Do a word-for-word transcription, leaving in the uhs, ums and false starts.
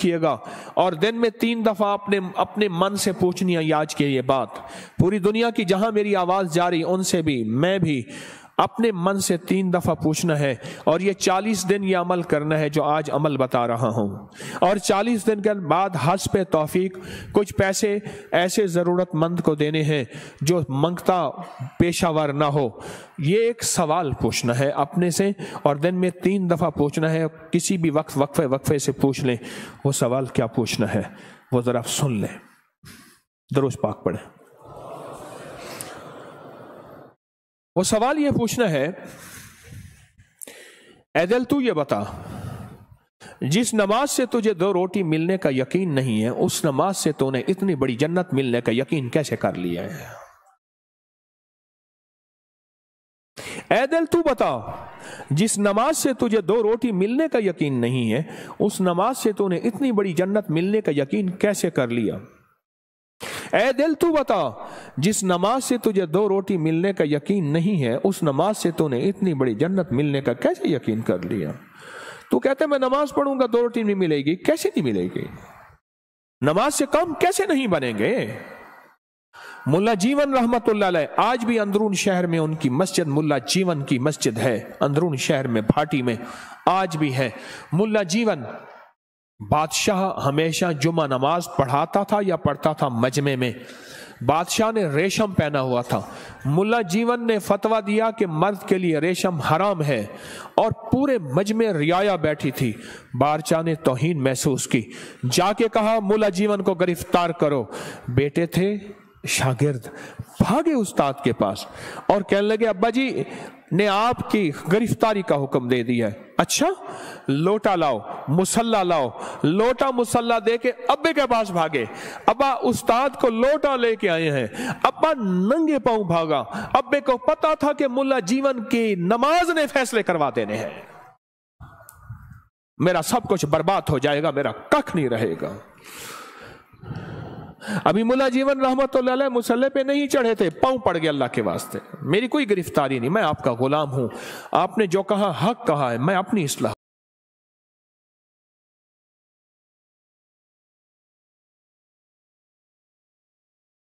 रखिएगा और दिन में तीन दफा अपने अपने मन से पूछनी है आज की ये बात। पूरी दुनिया की जहां मेरी आवाज जा रही उनसे भी, मैं भी अपने मन से तीन दफा पूछना है और ये चालीस दिन ये अमल करना है जो आज अमल बता रहा हूं। और चालीस दिन के बाद हस्ब तौफीक कुछ पैसे ऐसे जरूरतमंद को देने हैं जो मंगता पेशावर ना हो। ये एक सवाल पूछना है अपने से और दिन में तीन दफा पूछना है। किसी भी वक्त वक्फे वक्फे से पूछ लें। वो सवाल क्या पूछना है वो जरा सुन लें। दरूद पाक पढ़ें। वो सवाल ये पूछना है, ऐ दिल तू ये बता, जिस नमाज से तुझे दो रोटी मिलने का यकीन नहीं है उस नमाज से तूने इतनी बड़ी जन्नत मिलने का यकीन कैसे कर लिया है? ऐ दिल तू बता, जिस नमाज से तुझे दो रोटी मिलने का यकीन नहीं है उस नमाज से तूने इतनी बड़ी जन्नत मिलने का यकीन कैसे कर लिया? ऐ दिल तू बता, जिस नमाज से तुझे दो रोटी मिलने का यकीन नहीं है उस नमाज से तूने इतनी बड़ी जन्नत मिलने का कैसे यकीन कर लिया? तू कहते मैं नमाज पढ़ूंगा दो रोटी नहीं मिलेगी, कैसे नहीं मिलेगी? नमाज से कम कैसे नहीं बनेंगे? मुल्ला जीवन रहमतुल्लाह अलैह आज भी अंदरून शहर में उनकी मस्जिद मुल्ला जीवन की मस्जिद है, अंदरून शहर में भाटी में आज भी है। मुल्ला जीवन बादशाह हमेशा जुमा नमाज पढ़ाता था या पढ़ता था मजमे में। बादशाह ने रेशम पहना हुआ था। मुल्ला जीवन ने फतवा दिया कि मर्द के लिए रेशम हराम है और पूरे मजमे रियाया बैठी थी। बादशाह ने तौहीन महसूस की, जाके कहा मुल्ला जीवन को गिरफ्तार करो। बेटे थे शागिर्द, भागे उस्ताद के पास और कहने लगे अब्बा जी ने आपकी गिरफ्तारी का हुक्म दे दिया है। अच्छा, लोटा लाओ, मुसल्ला लाओ। लोटा मुसल्ला दे के अब्बे के पास भागे। अब्बा उस्ताद को लोटा लेके आए हैं। अब्बा नंगे पांव भागा। अब्बे को पता था कि मुल्ला जीवन की नमाज ने फैसले करवा देने हैं। मेरा सब कुछ बर्बाद हो जाएगा, मेरा कख नहीं रहेगा। अभी मुल्ला जीवन रहमतुल्लाह अलैह मुसल्ले पे नहीं चढ़े थे, पांव पड़ गया अल्लाह के वास्ते। मेरी कोई गिरफ्तारी नहीं, मैं आपका गुलाम हूं। आपने जो कहा हक कहा है, मैं अपनी इस्लाह